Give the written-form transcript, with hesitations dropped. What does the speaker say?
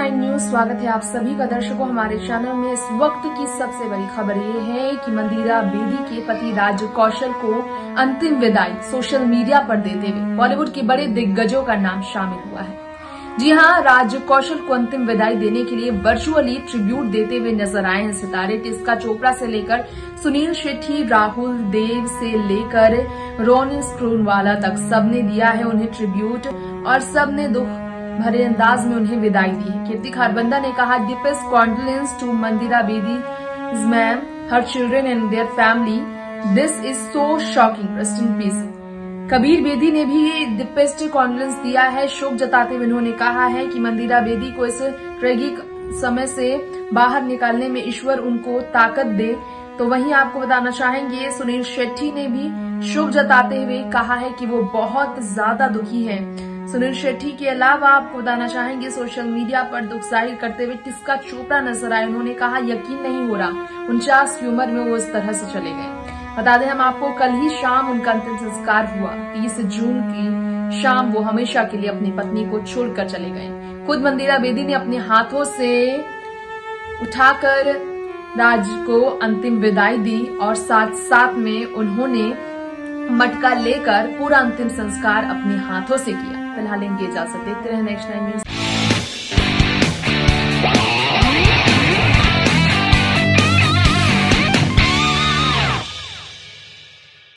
9 news स्वागत है आप सभी का दर्शकों हमारे चैनल में। इस वक्त की सबसे बड़ी खबर ये है कि मंदिरा बेदी के पति राज कौशल को अंतिम विदाई सोशल मीडिया पर देते हुए बॉलीवुड के बड़े दिग्गजों का नाम शामिल हुआ है। जी हां, राज कौशल को अंतिम विदाई देने के लिए वर्चुअली ट्रिब्यूट देते हुए नजर आए हैं सितारे। टिस्का चोपड़ा से लेकर सुनील शेट्टी, राहुल देव से लेकर रोनी स्क्रूनवाला तक सबने दिया है उन्हें ट्रिब्यूट और सबने दुख भरे अंदाज में उन्हें विदाई दी है। कीर्ति खारबंदा ने कहा, deepest condolence to Mandira Bedi ma'am, her children and their family, this is so shocking, rest in peace. Kabir Bedi ने भी डीपेस्ट कॉन्डोलेंस दिया है। शोक जताते हुए उन्होंने कहा है कि मंदिरा बेदी को इस ट्रेगिक समय से बाहर निकालने में ईश्वर उनको ताकत दे। तो वहीं आपको बताना चाहेंगे, सुनील शेट्टी ने भी शोक जताते हुए कहा है कि वो बहुत ज्यादा दुखी है। सुनील शेट्टी के अलावा आपको बताना चाहेंगे, सोशल मीडिया पर दुख जाहिर करते हुए टिस्का चोपड़ा नजर आए। उन्होंने कहा, यकीन नहीं हो रहा 49 की उम्र में वो इस तरह से चले गए। बता दें हम आपको, कल ही शाम उनका अंतिम संस्कार हुआ। 30 जून की शाम वो हमेशा के लिए अपनी पत्नी को छोड़कर चले गए। खुद मंदिरा बेदी ने अपने हाथों से उठाकर राज को अंतिम विदाई दी और साथ साथ में उन्होंने मटका लेकर पूरा अंतिम संस्कार अपने हाथों से किया। फिलहाल इनकी इजाजत, देखते रहे नेक्स्ट 9 न्यूज।